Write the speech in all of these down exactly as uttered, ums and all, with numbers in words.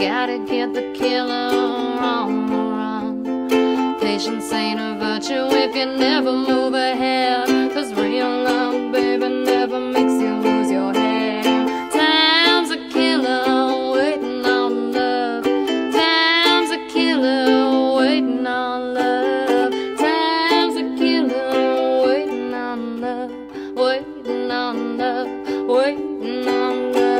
gotta get the killer on the run. Patience ain't a virtue if you never move ahead, 'cause real love, baby, never makes you lose your head. Time's a killer waiting on love. Time's a killer waiting on love. Time's a killer waiting on love. Waiting on love. Waiting on love.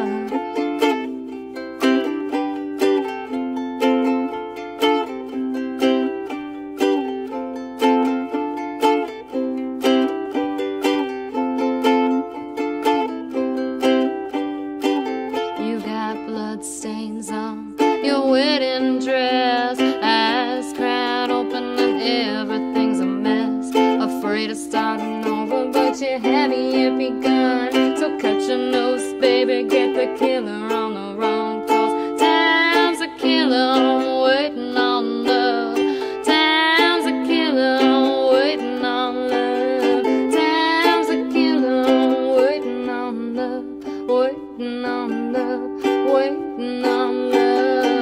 Bloodstains on your wedding dress, eyes cried open and everything's a mess. Afraid of starting over, but you haven't yet begun. So cut your nose, baby, get the killer on the wrong course. Time's a killer waiting on love. Time's a killer waiting on love. Time's a killer waiting on love. Waiting on love. Waiting on love.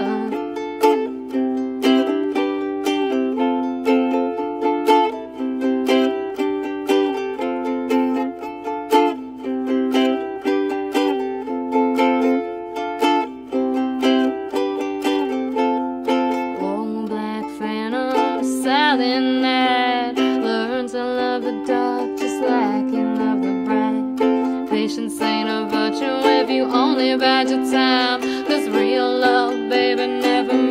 Oh, black phantom, silent night. Learn to love the dark just like you love the bright. Patience ain't a virtue if you only bide your time, 'cause real love, baby, never